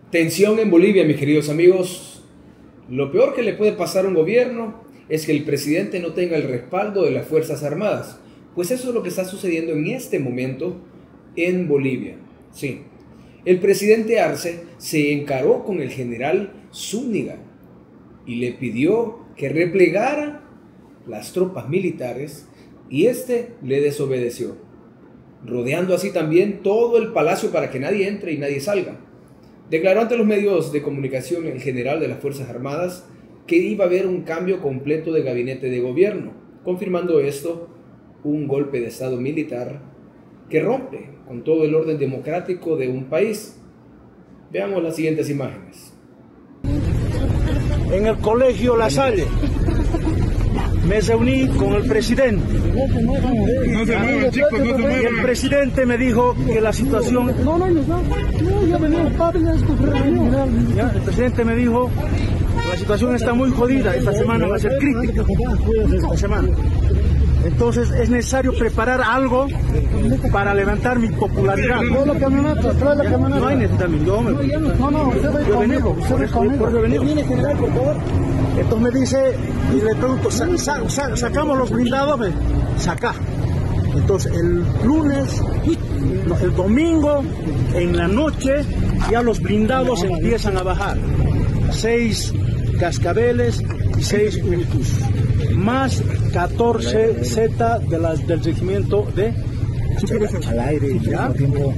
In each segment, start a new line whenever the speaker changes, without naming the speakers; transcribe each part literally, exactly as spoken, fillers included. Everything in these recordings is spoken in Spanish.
Tensión en Bolivia, mis queridos amigos. Lo peor que le puede pasar a un gobierno es que el presidente no tenga el respaldo de las Fuerzas Armadas. Pues eso es lo que está sucediendo en este momento en Bolivia. Sí, el presidente Arce se encaró con el general Zúñiga y le pidió que replegara las tropas militares y este le desobedeció, rodeando así también todo el palacio para que nadie entre y nadie salga. Declaró ante los medios de comunicación el general de las Fuerzas Armadas que iba a haber un cambio completo de gabinete de gobierno, confirmando esto un golpe de estado militar que rompe con todo el orden democrático de un país. Veamos las siguientes imágenes.
En el colegio La Salle me reuní con el presidente.
No se muevan, chicos, no se muevan.
Y el presidente me dijo que la situación...
No, no, no, no, ya venía el padre, ya escogió el
Ya, el presidente me dijo que la situación está muy jodida, esta semana va a ser crítica, esta semana. Entonces es necesario preparar algo para levantar mi popularidad.
Trae la camioneta, trae la camioneta.
No hay necesidad, yo me voy.
No, no, usted va
Yo he
conmigo,
venido,
usted
por
va
eso,
conmigo.
por eso he venido. Entonces me dice, y le pregunto, sa, sa, sa, sacamos los blindados, ve, saca. Entonces el lunes, no, el domingo, en la noche, ya los blindados empiezan a bajar. Seis cascabeles y seis Urtus, más catorce Z de las, del regimiento de al aire. ¿Ya?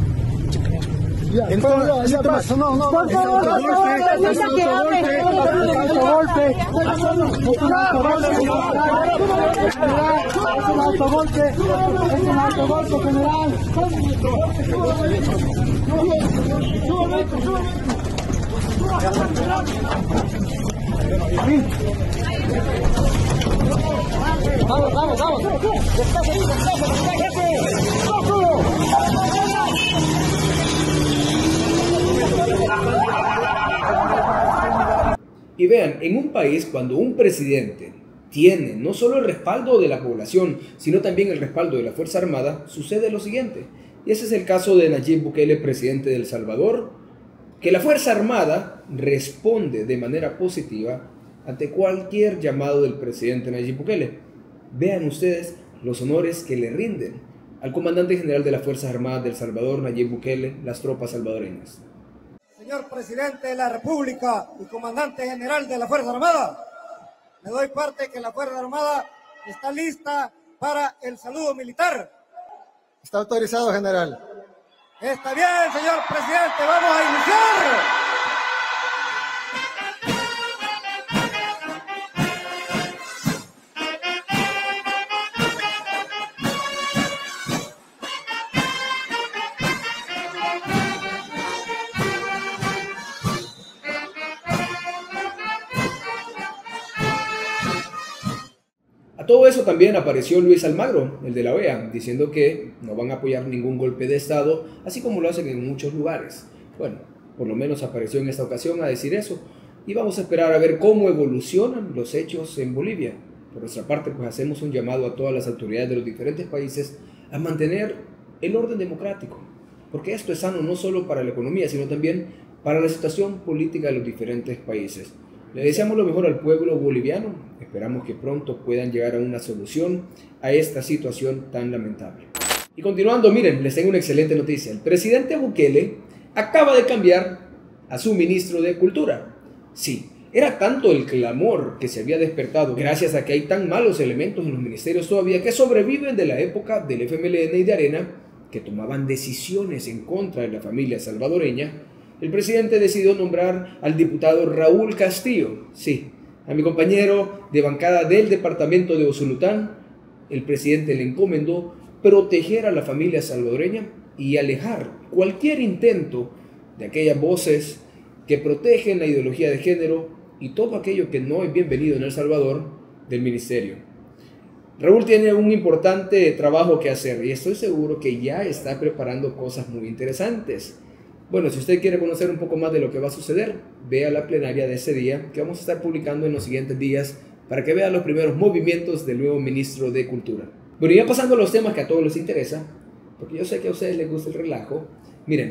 Entonces,
Ya pasa, no, no.
golpe,
es un autogolpe, es un autogolpe general. Vamos, vamos, vamos.
Y vean, en un país cuando un presidente tiene no solo el respaldo de la población, sino también el respaldo de la Fuerza Armada, sucede lo siguiente. Y ese es el caso de Nayib Bukele, presidente de El Salvador, que la Fuerza Armada responde de manera positiva ante cualquier llamado del presidente Nayib Bukele. Vean ustedes los honores que le rinden al comandante general de las Fuerzas Armadas de El Salvador, Nayib Bukele, las tropas salvadoreñas.
Señor presidente de la República y comandante general de la Fuerza Armada, le doy parte que la Fuerza Armada está lista para el saludo militar.
Está autorizado, general.
Está bien, señor presidente, vamos a iniciar.
A todo eso también apareció Luis Almagro, el de la O E A, diciendo que no van a apoyar ningún golpe de Estado, así como lo hacen en muchos lugares. Bueno, por lo menos apareció en esta ocasión a decir eso, y vamos a esperar a ver cómo evolucionan los hechos en Bolivia. Por nuestra parte, pues hacemos un llamado a todas las autoridades de los diferentes países a mantener el orden democrático, porque esto es sano no solo para la economía, sino también para la situación política de los diferentes países. Le deseamos lo mejor al pueblo boliviano, esperamos que pronto puedan llegar a una solución a esta situación tan lamentable. Y continuando, miren, les tengo una excelente noticia. El presidente Bukele acaba de cambiar a su ministro de Cultura. Sí, era tanto el clamor que se había despertado gracias a que hay tan malos elementos en los ministerios todavía que sobreviven de la época del F M L N y de Arena, que tomaban decisiones en contra de la familia salvadoreña. El presidente decidió nombrar al diputado Raúl Castillo, sí, a mi compañero de bancada del departamento de Usulután. El presidente le encomendó proteger a la familia salvadoreña y alejar cualquier intento de aquellas voces que protegen la ideología de género y todo aquello que no es bienvenido en El Salvador del ministerio. Raúl tiene un importante trabajo que hacer y estoy seguro que ya está preparando cosas muy interesantes. Bueno, si usted quiere conocer un poco más de lo que va a suceder, vea la plenaria de ese día que vamos a estar publicando en los siguientes días para que vea los primeros movimientos del nuevo ministro de Cultura. Bueno, y ya pasando a los temas que a todos les interesa, porque yo sé que a ustedes les gusta el relajo, miren,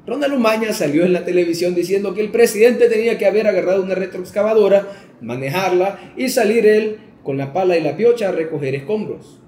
Ronald Umaña salió en la televisión diciendo que el presidente tenía que haber agarrado una retroexcavadora, manejarla y salir él con la pala y la piocha a recoger escombros.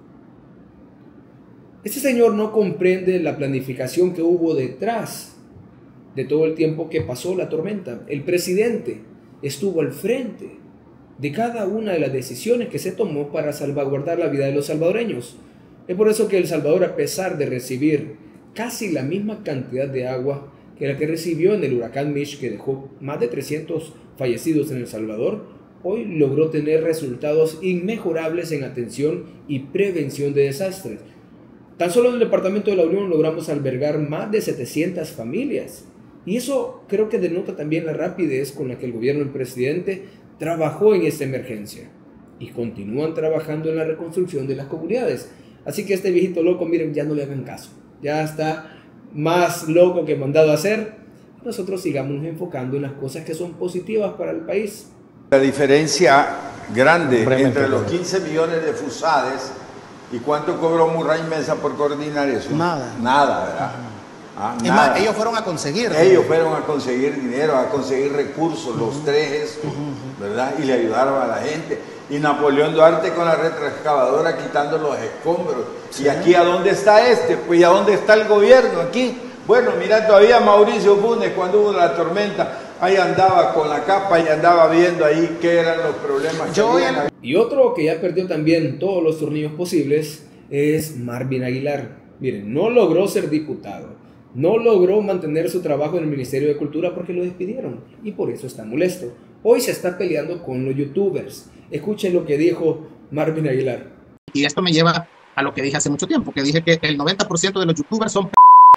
Este señor no comprende la planificación que hubo detrás de todo el tiempo que pasó la tormenta. El presidente estuvo al frente de cada una de las decisiones que se tomó para salvaguardar la vida de los salvadoreños. Es por eso que El Salvador, a pesar de recibir casi la misma cantidad de agua que la que recibió en el huracán Mitch, que dejó más de trescientos fallecidos en El Salvador, hoy logró tener resultados inmejorables en atención y prevención de desastres. Tan solo en el Departamento de la Unión logramos albergar más de setecientas familias. Y eso creo que denota también la rapidez con la que el gobierno del presidente trabajó en esta emergencia. Y continúan trabajando en la reconstrucción de las comunidades. Así que a este viejito loco, miren, ya no le hagan caso. Ya está más loco que mandado a hacer. Nosotros sigamos enfocando en las cosas que son positivas para el país.
La diferencia grande entre los quince millones de FUSADES y cuánto cobró Murray Mesa por coordinar eso.
Nada.
Nada, ¿verdad? Ah,
es nada. Más, ellos fueron a conseguir.
Ellos fueron a conseguir dinero, a conseguir recursos, uh-huh. los tres estos, uh-huh. ¿verdad? Y le ayudaron a la gente. Y Napoleón Duarte con la retroexcavadora quitando los escombros. Sí. ¿Y aquí a dónde está este? Pues ¿y a dónde está el gobierno aquí? Bueno, mira, todavía Mauricio Funes, cuando hubo la tormenta, ahí andaba con la capa y andaba viendo ahí qué eran los problemas.
Yo que habían. Y otro que ya perdió también todos los tornillos posibles es Marvin Aguilar. Miren, no logró ser diputado, no logró mantener su trabajo en el Ministerio de Cultura porque lo despidieron y por eso está molesto. Hoy se está peleando con los youtubers. Escuchen lo que dijo Marvin Aguilar.
Y esto me lleva a lo que dije hace mucho tiempo, que dije que el noventa por ciento de los youtubers son p***.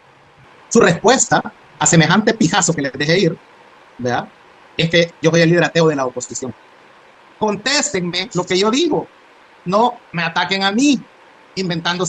Su respuesta a semejante pijazo que les dejé ir, ¿verdad?, es que yo soy el líder ateo de la oposición. Contéstenme lo que yo digo. No me ataquen a mí inventando.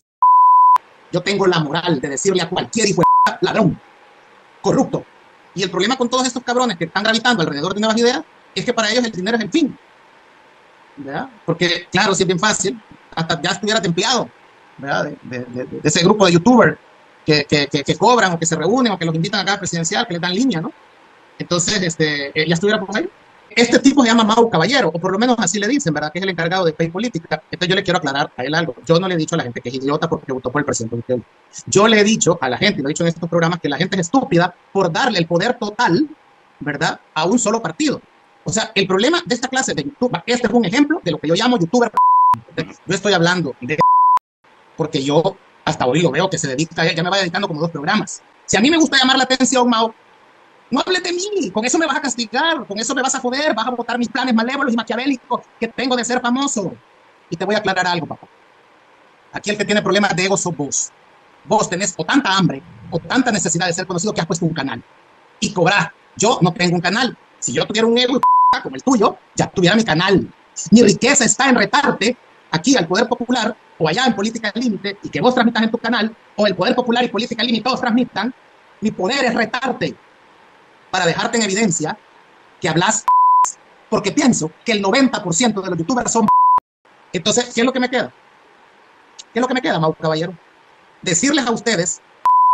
Yo tengo la moral de decirle a cualquier hijo de ladrón, corrupto. Y el problema con todos estos cabrones que están gravitando alrededor de nuevas ideas es que para ellos el dinero es el fin, ¿verdad? Porque, claro, si es bien fácil, hasta ya estuvieras empleado, ¿verdad?, de, de, de, de ese grupo de youtubers que, que, que, que cobran o que se reúnen o que los invitan a cada presidencial, que les dan línea, ¿no? Entonces, este, eh, ya estuviera por ahí. Este tipo se llama Mau Caballero, o por lo menos así le dicen, ¿verdad?, que es el encargado de Pay Política. Entonces yo le quiero aclarar a él algo. Yo no le he dicho a la gente que es idiota porque votó por el presidente. Yo le he dicho a la gente, y lo he dicho en estos programas, que la gente es estúpida por darle el poder total, ¿verdad?, a un solo partido. O sea, el problema de esta clase de YouTube, este es un ejemplo de lo que yo llamo youtuber. Yo estoy hablando de porque yo hasta hoy lo veo que se dedica, ya me va dedicando como dos programas. Si a mí me gusta llamar la atención, Mau, no hables de mí, con eso me vas a castigar, con eso me vas a joder, vas a botar mis planes malévolos y maquiavélicos que tengo de ser famoso. Y te voy a aclarar algo, papá. Aquí el que tiene problemas de ego sos vos. Vos tenés o tanta hambre o tanta necesidad de ser conocido que has puesto un canal. Y cobrar. Yo no tengo un canal. Si yo tuviera un ego como el tuyo, ya tuviera mi canal. Mi riqueza está en retarte aquí al Poder Popular o allá en Política al Límite y que vos transmitas en tu canal, o el Poder Popular y Política al Límite todos transmitan. Mi poder es retarte para dejarte en evidencia que hablas, porque pienso que el noventa por ciento de los youtubers son. Entonces, ¿qué es lo que me queda? ¿Qué es lo que me queda, Mau Caballero? Decirles a ustedes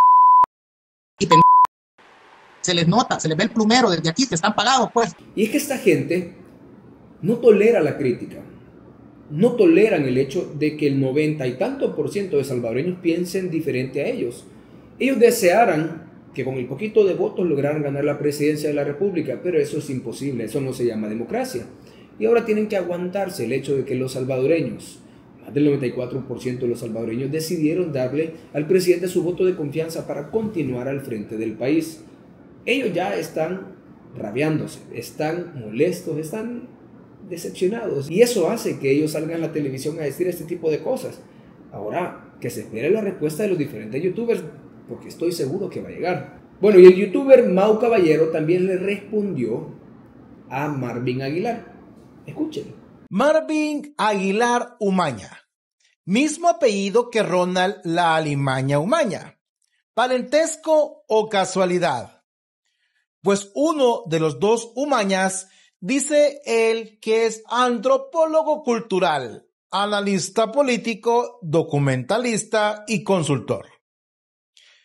y pen... se les nota, se les ve el plumero desde aquí, que están pagados, pues.
Y es que esta gente no tolera la crítica, no toleran el hecho de que el noventa y tanto por ciento de salvadoreños piensen diferente a ellos. Ellos desearan que con el poquito de votos lograran ganar la presidencia de la República, pero eso es imposible, eso no se llama democracia. Y ahora tienen que aguantarse el hecho de que los salvadoreños, más del noventa y cuatro por ciento de los salvadoreños, decidieron darle al presidente su voto de confianza para continuar al frente del país. Ellos ya están rabiándose, están molestos, están decepcionados. Y eso hace que ellos salgan a la televisión a decir este tipo de cosas. Ahora, que se espere la respuesta de los diferentes youtubers, porque estoy seguro que va a llegar. Bueno, y el youtuber Mau Caballero también le respondió a Marvin Aguilar. Escúchenlo.
Marvin Aguilar Umaña, mismo apellido que Ronald La Alimaña Umaña. ¿Parentesco o casualidad? Pues uno de los dos Umañas dice él que es antropólogo cultural, analista político, documentalista y consultor.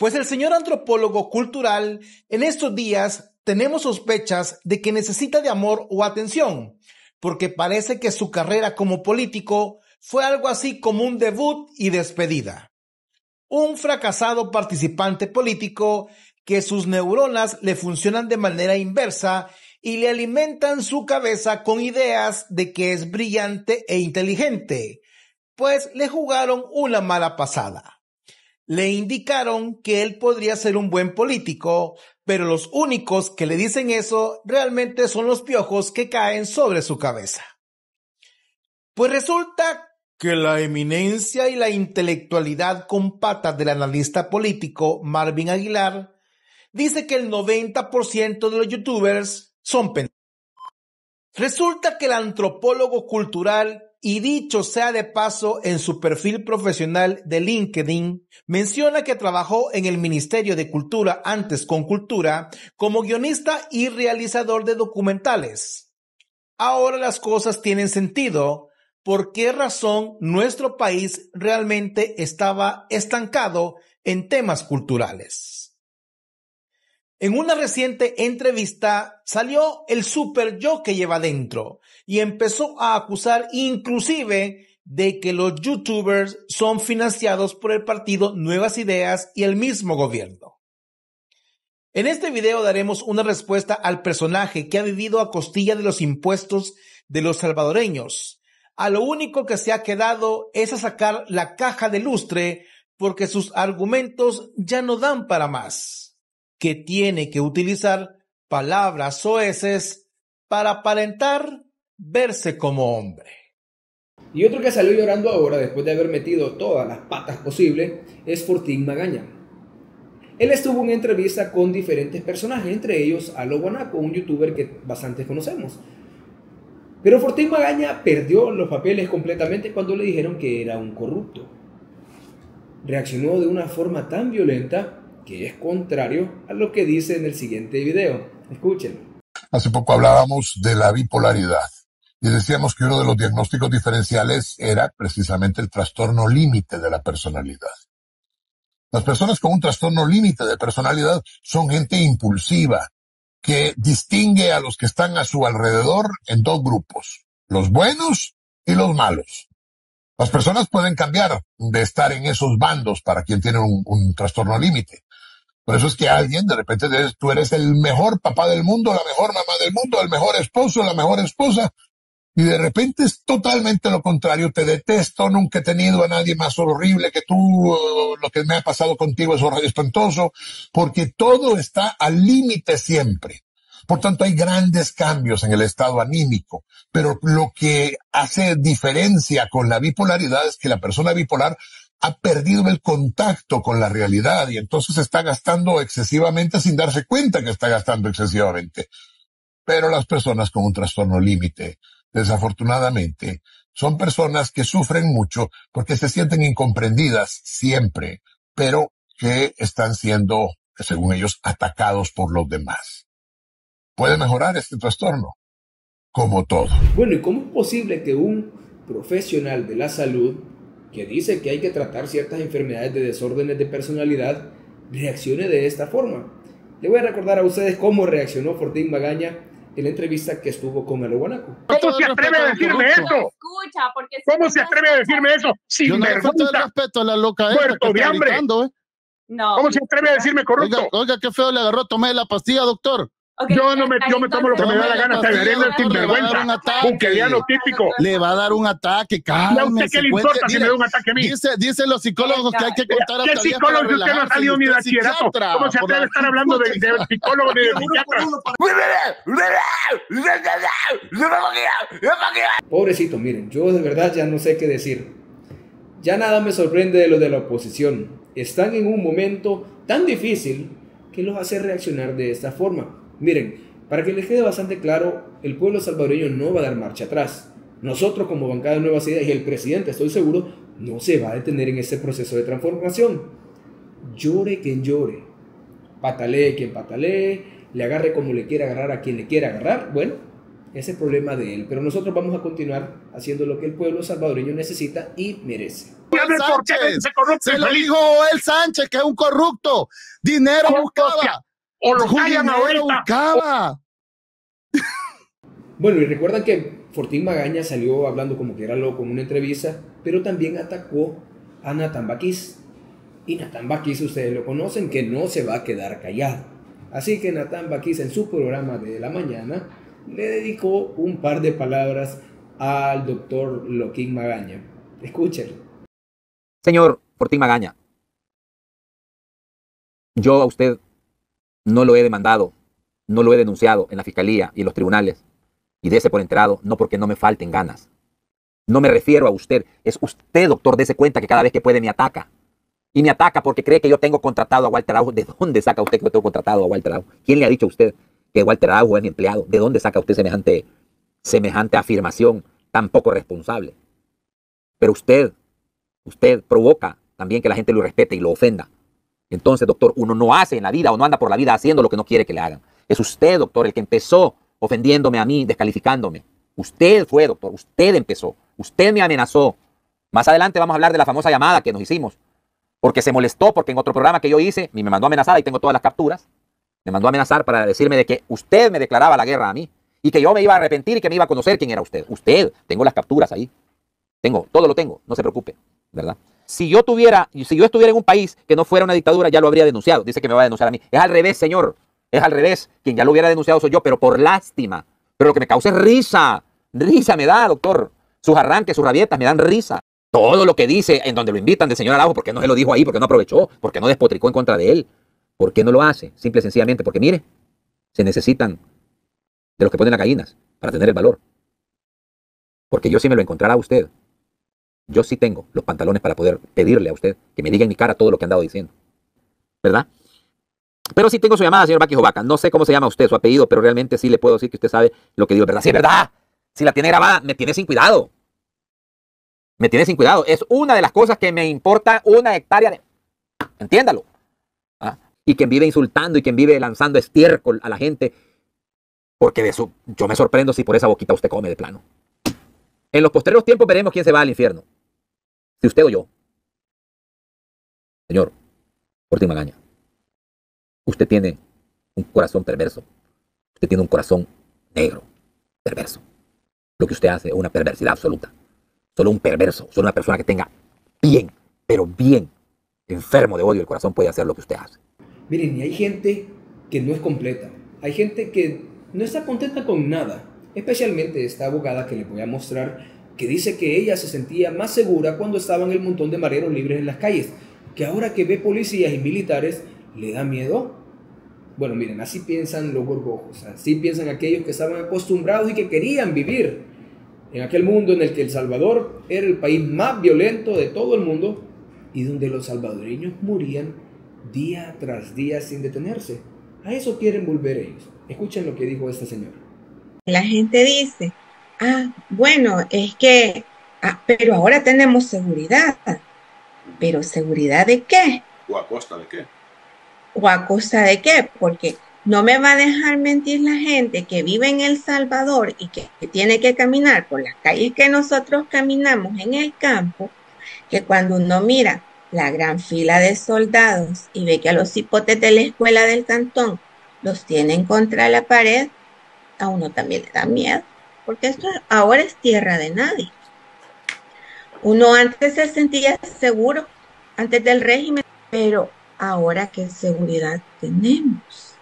Pues el señor antropólogo cultural en estos días tenemos sospechas de que necesita de amor o atención, porque parece que su carrera como político fue algo así como un debut y despedida. Un fracasado participante político que sus neuronas le funcionan de manera inversa y le alimentan su cabeza con ideas de que es brillante e inteligente, pues le jugaron una mala pasada. Le indicaron que él podría ser un buen político, pero los únicos que le dicen eso realmente son los piojos que caen sobre su cabeza. Pues resulta que la eminencia y la intelectualidad con patas del analista político Marvin Aguilar dice que el noventa por ciento de los youtubers son pendejos. Resulta que el antropólogo cultural, y dicho sea de paso en su perfil profesional de LinkedIn, menciona que trabajó en el Ministerio de Cultura, antes con Cultura, como guionista y realizador de documentales. Ahora las cosas tienen sentido. ¿Por qué razón nuestro país realmente estaba estancado en temas culturales? En una reciente entrevista salió el super yo que lleva dentro y empezó a acusar inclusive de que los youtubers son financiados por el partido Nuevas Ideas y el mismo gobierno. En este video daremos una respuesta al personaje que ha vivido a costilla de los impuestos de los salvadoreños. A lo único que se ha quedado es a sacar la caja de lustre porque sus argumentos ya no dan para más. Que tiene que utilizar palabras soeces para aparentar verse como hombre.
Y otro que salió llorando ahora, después de haber metido todas las patas posibles, es Fortín Magaña. Él estuvo en entrevista con diferentes personajes, entre ellos Alo Guanaco, un youtuber que bastante conocemos. Pero Fortín Magaña perdió los papeles completamente cuando le dijeron que era un corrupto. Reaccionó de una forma tan violenta que es contrario a lo que dice en el siguiente video. Escuchen.
Hace poco hablábamos de la bipolaridad y decíamos que uno de los diagnósticos diferenciales era precisamente el trastorno límite de la personalidad. Las personas con un trastorno límite de personalidad son gente impulsiva que distingue a los que están a su alrededor en dos grupos, los buenos y los malos. Las personas pueden cambiar de estar en esos bandos para quien tiene un, un trastorno límite. Por eso es que alguien, de repente, tú eres el mejor papá del mundo, la mejor mamá del mundo, el mejor esposo, la mejor esposa, y de repente es totalmente lo contrario. Te detesto, nunca he tenido a nadie más horrible que tú, lo que me ha pasado contigo es horrible, espantoso, porque todo está al límite siempre. Por tanto, hay grandes cambios en el estado anímico, pero lo que hace diferencia con la bipolaridad es que la persona bipolar ha perdido el contacto con la realidad y entonces está gastando excesivamente sin darse cuenta que está gastando excesivamente. Pero las personas con un trastorno límite, desafortunadamente, son personas que sufren mucho porque se sienten incomprendidas siempre, pero que están siendo, según ellos, atacados por los demás. ¿Puede mejorar este trastorno? Como todo.
Bueno, ¿y cómo es posible que un profesional de la salud que dice que hay que tratar ciertas enfermedades de desórdenes de personalidad reaccione de esta forma? Le voy a recordar a ustedes cómo reaccionó Fortín Magaña en la entrevista que estuvo con Alo Guanaco.
¿Cómo se atreve a decirme eso?
Escucha, porque
¿Cómo se atreve a decirme eso? Sin
Yo no le falta
vergüenza,
el respeto a la loca esta
muerto
que
de
está
hambre.
gritando, ¿eh?
no.
¿Cómo se atreve a decirme corrupto?
Oiga, oiga, qué feo le agarró, tomé la pastilla, doctor.
Okay,
Yo no me, yo me tomo lo que me da la gana,
Tome la
se veré
pastilla,
sin
doctor, le va a dar un
vergüenza.
ataque.
Bunkeriano típico.
Le va a dar un ataque,
¿Y a usted
cálmese.
qué le importa
cuente-
si me da un ataque a mí?
Dice, dicen los psicólogos que hay que contar
¿Qué
hasta diez
psicólogo
para
si usted no ha
relajarse,
salido
y
ni de
usted es
bachillerato?
psiquiatra,
¿Cómo se
por
atreve a
la-
estar hablando de, de psicólogo ni de psiquiatra?
Pobrecito, miren, yo de verdad ya no sé qué decir. Ya nada me sorprende de lo de la oposición. Están en un momento tan difícil que los hace reaccionar de esta forma. Miren, para que les quede bastante claro, el pueblo salvadoreño no va a dar marcha atrás. Nosotros como bancada de Nuevas Ideas y el presidente, estoy seguro, no se va a detener en ese proceso de transformación. Llore quien llore, patalee quien patalee, le agarre como le quiera agarrar a quien le quiera agarrar. Bueno, ese es el problema de él. Pero nosotros vamos a continuar haciendo lo que el pueblo salvadoreño necesita y merece.
Sánchez, se lo dijo el Sánchez, que es un corrupto. Dinero buscaba.
O lo callan
Dinero
ahorita.
buscaba.
Bueno, y recuerdan que Fortín Magaña salió hablando como que era loco en una entrevista, pero también atacó a Natán Baquís. Y Natán Baquís, ustedes lo conocen, que no se va a quedar callado. Así que Natán Baquís en su programa de la mañana le dedicó un par de palabras al doctor Loquín Magaña. Escúchenlo.
Señor Fortín Magaña, yo a usted no lo he demandado, no lo he denunciado en la fiscalía y en los tribunales, y dése por enterado, no porque no me falten ganas. No me refiero a usted, es usted, doctor, dése cuenta que cada vez que puede me ataca. Y me ataca porque cree que yo tengo contratado a Walter Araujo. ¿De dónde saca usted que yo tengo contratado a Walter Araujo? ¿Quién le ha dicho a usted que Walter Araujo es mi empleado? ¿De dónde saca usted semejante, semejante afirmación tan poco responsable? Pero usted, usted provoca también que la gente lo respete y lo ofenda. Entonces, doctor, uno no hace en la vida o no anda por la vida haciendo lo que no quiere que le hagan. Es usted, doctor, el que empezó ofendiéndome a mí, descalificándome. Usted fue, doctor, usted empezó. Usted me amenazó. Más adelante vamos a hablar de la famosa llamada que nos hicimos. Porque se molestó, porque en otro programa que yo hice, me mandó a amenazar, y tengo todas las capturas, me mandó a amenazar para decirme de que usted me declaraba la guerra a mí, y que yo me iba a arrepentir y que me iba a conocer quién era usted. Usted, tengo las capturas ahí. Tengo, todo lo tengo, no se preocupe, ¿verdad? Si yo tuviera, si yo estuviera en un país que no fuera una dictadura, ya lo habría denunciado. Dice que me va a denunciar a mí. Es al revés, señor. Es al revés. Quien ya lo hubiera denunciado soy yo, pero por lástima. Pero lo que me causa es risa. Risa me da, doctor. Sus arranques, sus rabietas me dan risa. Todo lo que dice en donde lo invitan del señor Araujo, ¿por qué no se lo dijo ahí? ¿Por qué no aprovechó? ¿Por qué no despotricó en contra de él? ¿Por qué no lo hace? Simple y sencillamente porque, mire, se necesitan de los que ponen las gallinas para tener el valor. Porque yo sí me lo encontrará a usted. Yo sí tengo los pantalones para poder pedirle a usted que me diga en mi cara todo lo que han dado diciendo. ¿Verdad? Pero sí tengo su llamada, señor Baquis Ovaca. No sé cómo se llama usted, su apellido, pero realmente sí le puedo decir que usted sabe lo que digo. ¿Verdad? Sí, es verdad. Si la tiene grabada, me tiene sin cuidado. Me tiene sin cuidado. Es una de las cosas que me importa una hectárea de... Entiéndalo. ¿Ah? Y quien vive insultando y quien vive lanzando estiércol a la gente. Porque de eso yo me sorprendo si por esa boquita usted come de plano. En los posteriores tiempos veremos quién se va al infierno. Si usted o yo. Señor Fortín Magaña, usted tiene un corazón perverso. Usted tiene un corazón negro, perverso. Lo que usted hace es una perversidad absoluta. Solo un perverso, solo una persona que tenga bien, pero bien enfermo de odio el corazón puede hacer lo que usted hace.
Miren, y hay gente que no es completa. Hay gente que no está contenta con nada. Especialmente esta abogada que les voy a mostrar, que dice que ella se sentía más segura cuando estaban el montón de mareros libres en las calles, que ahora que ve policías y militares le da miedo. Bueno, miren, así piensan los gorgojos, así piensan aquellos que estaban acostumbrados y que querían vivir en aquel mundo en el que El Salvador era el país más violento de todo el mundo y donde los salvadoreños morían día tras día sin detenerse. A eso quieren volver ellos. Escuchen lo que dijo esta señora.
La gente dice, ah, bueno, es que, ah, pero ahora tenemos seguridad. ¿Pero seguridad de qué?
¿O a costa de qué?
¿O a costa de qué? Porque no me va a dejar mentir la gente que vive en El Salvador y que, que tiene que caminar por las calles que nosotros caminamos en el campo, que cuando uno mira la gran fila de soldados y ve que a los hipotes de la escuela del cantón los tienen contra la pared, a uno también le da miedo, porque esto ahora es tierra de nadie. Uno antes se sentía seguro, antes del régimen, pero ahora ¿qué seguridad tenemos?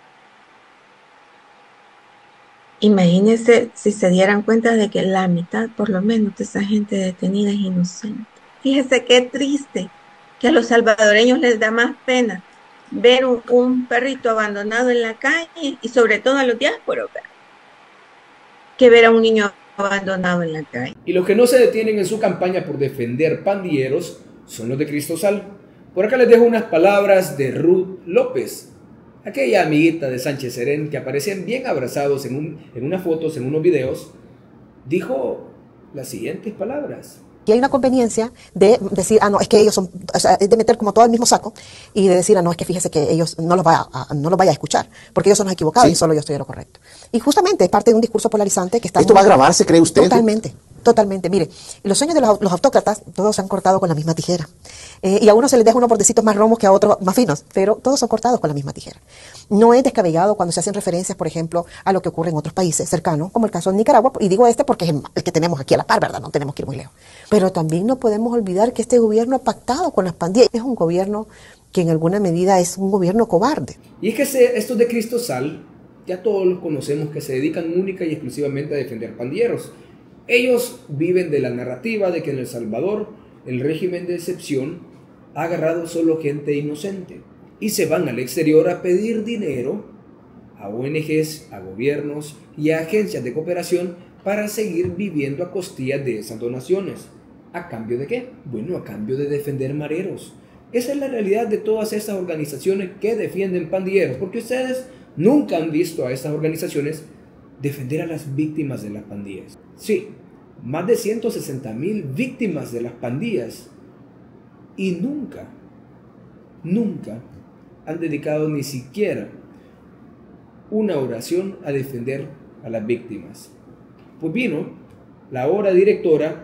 Imagínense si se dieran cuenta de que la mitad, por lo menos, de esa gente detenida es inocente. Fíjese qué triste, que a los salvadoreños les da más pena ver un, un perrito abandonado en la calle, y sobre todo a los diásporos, que ver a un niño abandonado en la calle.
Y los que no se detienen en su campaña por defender pandilleros son los de Cristosal. Por acá les dejo unas palabras de Ruth López, aquella amiguita de Sánchez Serén que aparecían bien abrazados en, un, en unas fotos, en unos videos. Dijo las siguientes palabras.
Aquí hay una conveniencia de decir, ah, no, es que ellos son, o sea, de meter como todo el mismo saco y de decir, ah, no, es que fíjese que ellos no los vaya a, no los vaya a escuchar, porque ellos son los equivocados sí. y solo yo estoy en lo correcto. Y justamente es parte de un discurso polarizante que está...
¿Esto va a agravarse, cree usted?
Totalmente. Totalmente. Mire, los sueños de los, los autócratas, todos se han cortado con la misma tijera. Eh, y a unos se les deja unos bordecitos más romos que a otros más finos, pero todos son cortados con la misma tijera. No es descabellado cuando se hacen referencias, por ejemplo, a lo que ocurre en otros países cercanos, como el caso de Nicaragua, y digo este porque es el, el que tenemos aquí a la par, ¿verdad? No tenemos que ir muy lejos. Pero también no podemos olvidar que este gobierno ha pactado con las pandillas. Es un gobierno que en alguna medida es un gobierno cobarde.
Y es que se, estos de Cristosal, ya todos los conocemos que se dedican única y exclusivamente a defender pandilleros. Ellos viven de la narrativa de que en El Salvador el régimen de excepción ha agarrado solo gente inocente y se van al exterior a pedir dinero a O N Ges, a gobiernos y a agencias de cooperación para seguir viviendo a costillas de esas donaciones. ¿A cambio de qué? Bueno, a cambio de defender mareros. Esa es la realidad de todas estas organizaciones que defienden pandilleros, porque ustedes nunca han visto a estas organizaciones defender a las víctimas de las pandillas. Sí, más de ciento sesenta mil víctimas de las pandillas y nunca, nunca han dedicado ni siquiera una oración a defender a las víctimas. Pues vino la ahora directora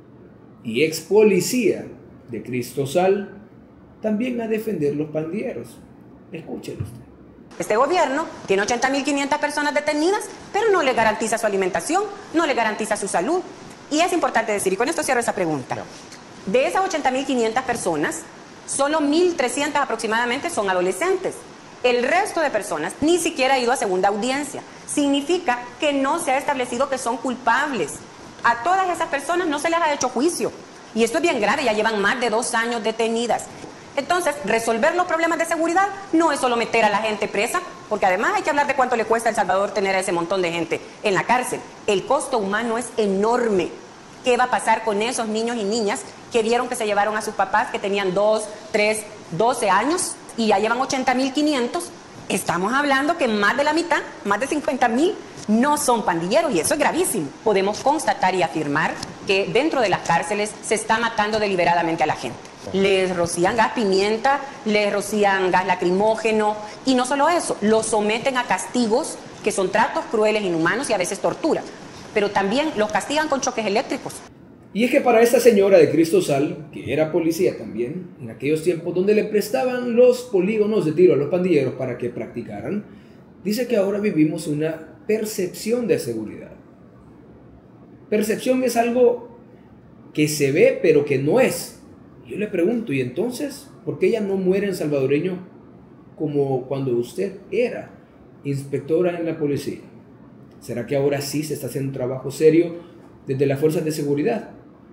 y ex policía de Cristosal también a defender los pandilleros. Escúchenlo usted.
Este gobierno tiene ochenta mil quinientas personas detenidas, pero no le garantiza su alimentación, no le garantiza su salud. Y es importante decir, y con esto cierro esa pregunta, de esas ochenta mil quinientas personas, solo mil trescientas aproximadamente son adolescentes. El resto de personas ni siquiera ha ido a segunda audiencia. Significa que no se ha establecido que son culpables. A todas esas personas no se les ha hecho juicio. Y esto es bien grave, ya llevan más de dos años detenidas. Entonces, resolver los problemas de seguridad no es solo meter a la gente presa, porque además hay que hablar de cuánto le cuesta a El Salvador tener a ese montón de gente en la cárcel. El costo humano es enorme. ¿Qué va a pasar con esos niños y niñas que vieron que se llevaron a sus papás que tenían dos, tres, doce años y ya llevan ochenta mil quinientos? Estamos hablando que más de la mitad, más de cincuenta mil, no son pandilleros y eso es gravísimo. Podemos constatar y afirmar que dentro de las cárceles se está matando deliberadamente a la gente. Les rocían gas pimienta, les rocían gas lacrimógeno y no solo eso, los someten a castigos que son tratos crueles, inhumanos y a veces tortura. Pero también los castigan con choques eléctricos.
Y es que para esta señora de Cristosal, que era policía también, en aquellos tiempos donde le prestaban los polígonos de tiro a los pandilleros para que practicaran, dice que ahora vivimos una percepción de seguridad. Percepción es algo que se ve pero que no es. Yo le pregunto, ¿y entonces por qué ella no muere en salvadoreño como cuando usted era inspectora en la policía? ¿Será que ahora sí se está haciendo un trabajo serio desde las fuerzas de seguridad?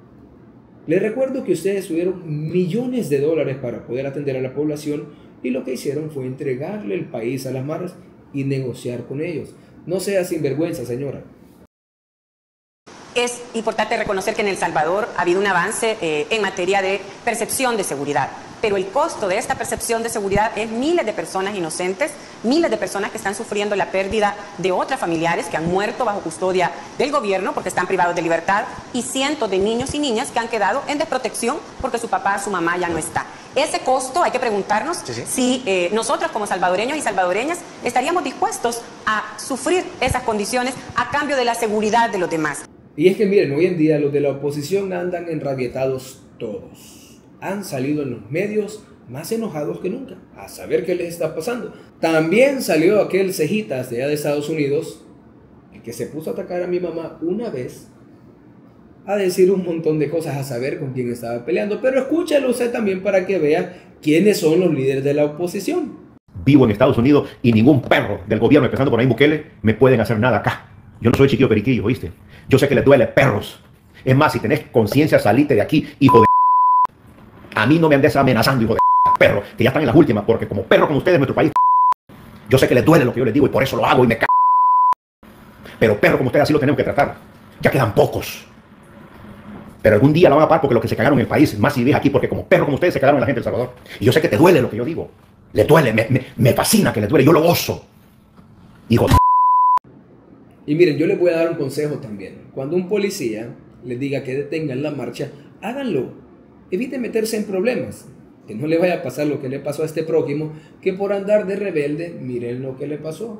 Les recuerdo que ustedes tuvieron millones de dólares para poder atender a la población y lo que hicieron fue entregarle el país a las maras y negociar con ellos. No sea sinvergüenza, señora.
Es importante reconocer que en El Salvador ha habido un avance eh, en materia de percepción de seguridad, pero el costo de esta percepción de seguridad es miles de personas inocentes, miles de personas que están sufriendo la pérdida de otras familiares que han muerto bajo custodia del gobierno porque están privados de libertad y cientos de niños y niñas que han quedado en desprotección porque su papá, su mamá ya no está. Ese costo hay que preguntarnos sí, sí. si eh, nosotros como salvadoreños y salvadoreñas estaríamos dispuestos a sufrir esas condiciones a cambio de la seguridad de los demás.
Y es que miren, hoy en día los de la oposición andan enrabietados todos. Han salido en los medios más enojados que nunca, a saber qué les está pasando. También salió aquel cejitas de allá de Estados Unidos, el que se puso a atacar a mi mamá una vez, a decir un montón de cosas, a saber con quién estaba peleando. Pero escúchalo usted también para que vea quiénes son los líderes de la oposición.
Vivo en Estados Unidos y ningún perro del gobierno, empezando por ahí Bukele, me pueden hacer nada acá. Yo no soy chiquillo periquillo, ¿oíste? Yo sé que les duele, perros. Es más, si tenés conciencia, salite de aquí, hijo de... A mí no me andes amenazando, hijo de... perro, que ya están en las últimas, porque como perro como ustedes en nuestro país, yo sé que les duele lo que yo les digo y por eso lo hago y me cago. Pero perro como ustedes así lo tenemos que tratar. Ya quedan pocos. Pero algún día la van a pagar porque los que se cagaron en el país, más si ves aquí, porque como perro como ustedes se cagaron en la gente de El Salvador. Y yo sé que te duele lo que yo digo. Le duele, me, me, me fascina que les duele, yo lo gozo. Hijo de...
Y miren, yo les voy a dar un consejo también. Cuando un policía les diga que detengan la marcha, háganlo. Eviten meterse en problemas. Que no le vaya a pasar lo que le pasó a este prójimo, que por andar de rebelde, miren lo que le pasó.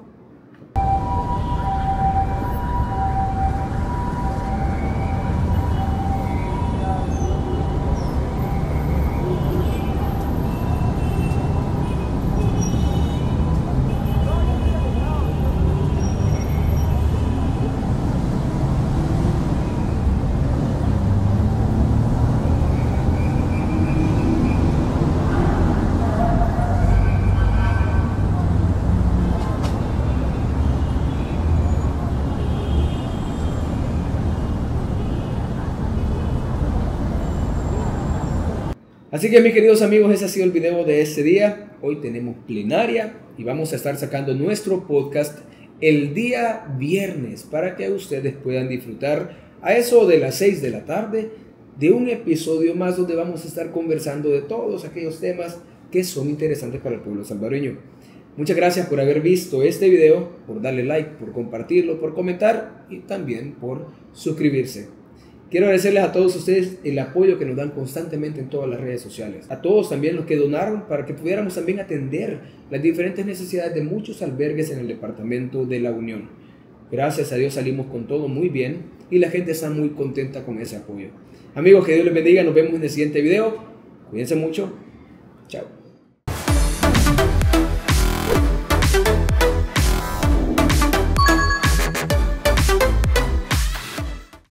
Así que mis queridos amigos, ese ha sido el video de este día. Hoy tenemos plenaria y vamos a estar sacando nuestro podcast el día viernes para que ustedes puedan disfrutar a eso de las seis de la tarde de un episodio más donde vamos a estar conversando de todos aquellos temas que son interesantes para el pueblo salvadoreño. Muchas gracias por haber visto este video, por darle like, por compartirlo, por comentar y también por suscribirse. Quiero agradecerles a todos ustedes el apoyo que nos dan constantemente en todas las redes sociales. A todos también los que donaron para que pudiéramos también atender las diferentes necesidades de muchos albergues en el departamento de La Unión. Gracias a Dios salimos con todo muy bien y la gente está muy contenta con ese apoyo. Amigos, que Dios les bendiga. Nos vemos en el siguiente video. Cuídense mucho. Chao.